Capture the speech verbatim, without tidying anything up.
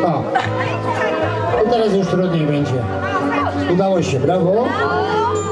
O, i teraz już trudniej będzie. Udało się, brawo.